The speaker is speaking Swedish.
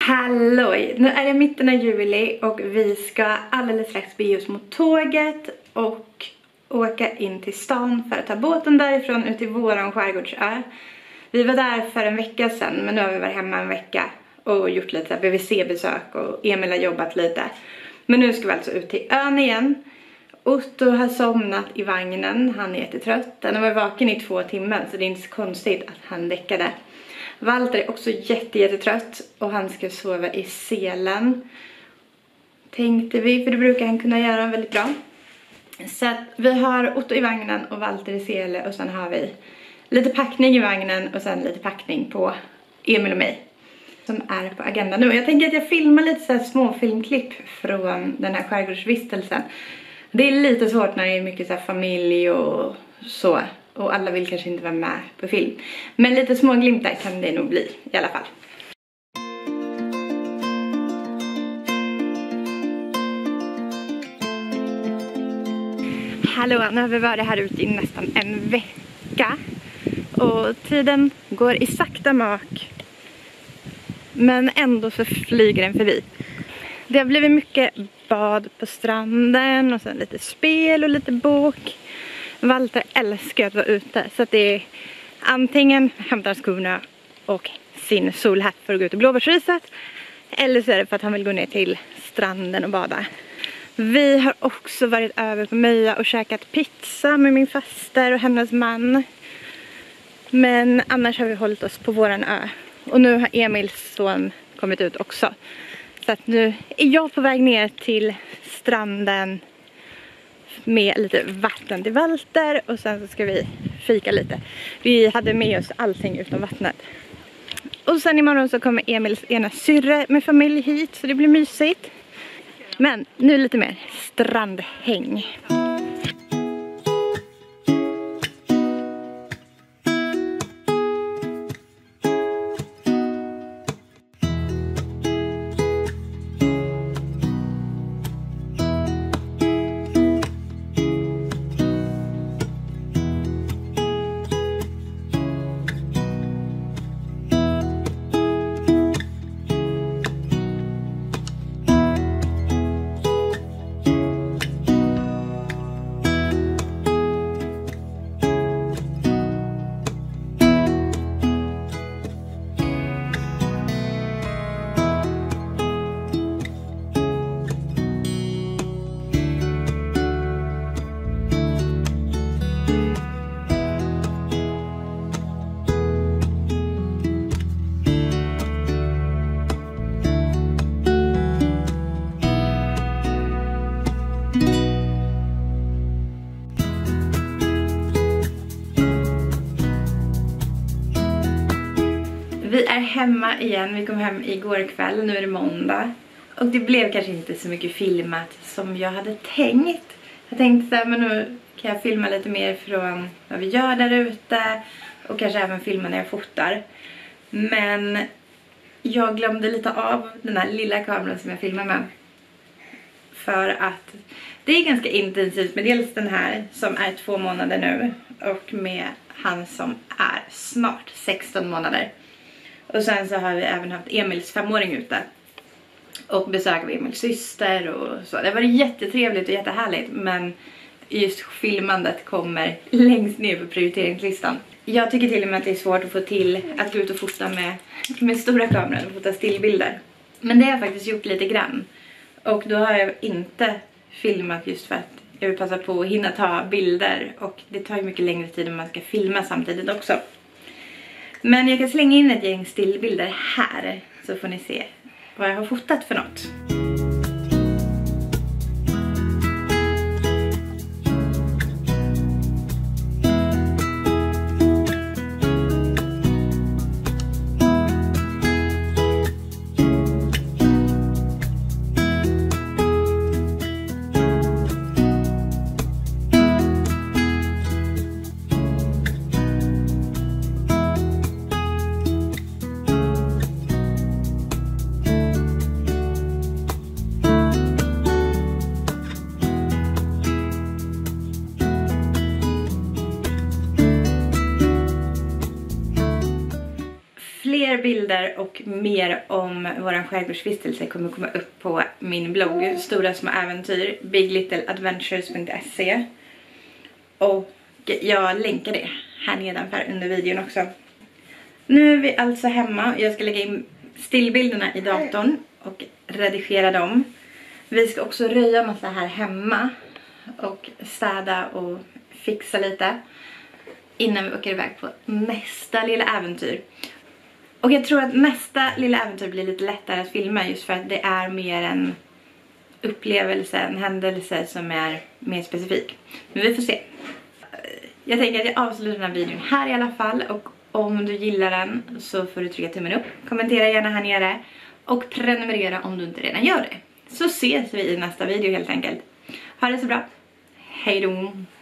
Halloj! Nu är det mitten av juli och vi ska alldeles strax bege oss mot tåget och åka in till stan för att ta båten därifrån ut till våran skärgårdsö. Vi var där för en vecka sedan, men nu har vi varit hemma en vecka och gjort lite BVC-besök och Emil har jobbat lite. Men nu ska vi alltså ut till ön igen. Otto har somnat i vagnen, han är jättetrött. Han har varit vaken i 2 timmar så det är inte så konstigt att han däckade. Walter är också jättetrött och han ska sova i selen. Tänkte vi, för det brukar han kunna göra väldigt bra. Så att vi har Otto i vagnen och Walter i sele och sen har vi lite packning i vagnen och sen lite packning på Emil och mig. Som är på agendan nu. Jag tänker att jag filmar lite så här små filmklipp från den här skärgårdsvistelsen. Det är lite svårt när det är mycket så här familj och så. Och alla vill kanske inte vara med på film. Men lite små glimtar kan det nog bli i alla fall. Hallå, nu har vi varit här ute i nästan en vecka. Och tiden går i sakta mak. Men ändå så flyger den förbi. Det har blivit mycket bad på stranden och sen lite spel och lite bok. Walter älskar att vara ute så att det är antingen hämtar skorna och sin solhatt för att gå ut i blåbärsriset. Eller så är det för att han vill gå ner till stranden och bada. Vi har också varit över på Möja och käkat pizza med min faster och hennes man. Men annars har vi hållit oss på våran ö. Och nu har Emils son kommit ut också. Så att nu är jag på väg ner till stranden med lite vatten till Walter och sen så ska vi fika lite. Vi hade med oss allting utom vattnet. Och sen imorgon så kommer Emils ena syrre med familj hit så det blir mysigt. Men nu lite mer strandhäng. Vi är hemma igen, vi kom hem igår kväll, nu är det måndag. Och det blev kanske inte så mycket filmat som jag hade tänkt. Jag tänkte att men nu kan jag filma lite mer från vad vi gör där ute. Och kanske även filma när jag fotar. Men jag glömde lite av den här lilla kameran som jag filmar med. För att det är ganska intensivt med dels den här som är 2 månader nu. Och med han som är snart 16 månader. Och sen så har vi även haft Emils 5-åring ute. Och besök av Emils syster och så. Det var jättetrevligt och jättehärligt. Men just filmandet kommer längst ner på prioriteringslistan. Jag tycker till och med att det är svårt att få till att gå ut och fota med stora kameror och fota stillbilder. Men det har jag faktiskt gjort lite grann. Och då har jag inte filmat just för att jag vill passa på att hinna ta bilder. Och det tar ju mycket längre tid om man ska filma samtidigt också. Men jag kan slänga in ett gäng stillbilder här så får ni se vad jag har fotat för något. Fler bilder och mer om våran skärgårdsvistelse kommer komma upp på min blogg Stora små äventyr, biglittleadventures.se. Och jag länkar det här nedanför under videon också. Nu är vi alltså hemma. Jag ska lägga in stillbilderna i datorn och redigera dem. Vi ska också röja massa här hemma och städa och fixa lite innan vi åker iväg på nästa lilla äventyr. Och jag tror att nästa lilla äventyr blir lite lättare att filma just för att det är mer en upplevelse, en händelse som är mer specifik. Men vi får se. Jag tänker att jag avslutar den här videon här i alla fall. Och om du gillar den så får du trycka tummen upp. Kommentera gärna här nere. Och prenumerera om du inte redan gör det. Så ses vi i nästa video helt enkelt. Ha det så bra. Hej då!